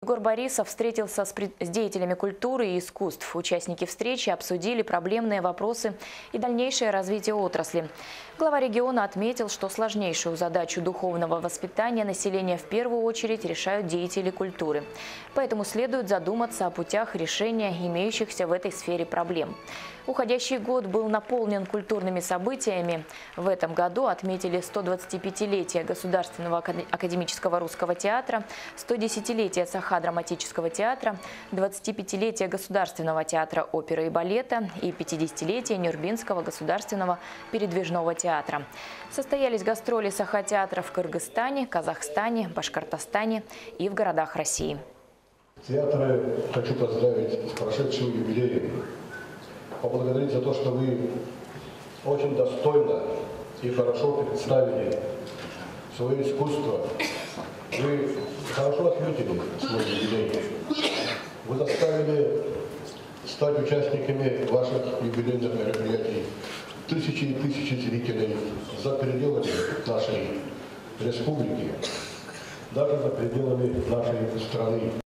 Егор Борисов встретился с деятелями культуры и искусств. Участники встречи обсудили проблемные вопросы и дальнейшее развитие отрасли. Глава региона отметил, что сложнейшую задачу духовного воспитания населения в первую очередь решают деятели культуры. Поэтому следует задуматься о путях решения имеющихся в этой сфере проблем. Уходящий год был наполнен культурными событиями. В этом году отметили 125-летие Государственного академического русского театра, 110-летие Саха-драматического театра, 25-летие Государственного театра оперы и балета и 50-летие Нюрбинского государственного передвижного театра. Состоялись гастроли Саха-театра в Кыргызстане, Казахстане, Башкортостане и в городах России. Театры хочу поздравить с прошедшим юбилеем. Поблагодарить за то, что вы очень достойно и хорошо представили свое искусство. Вы хорошо отметили свой юбилей. Вы заставили стать участниками ваших юбилейных мероприятий тысячи и тысячи зрителей за пределами нашей республики, даже за пределами нашей страны.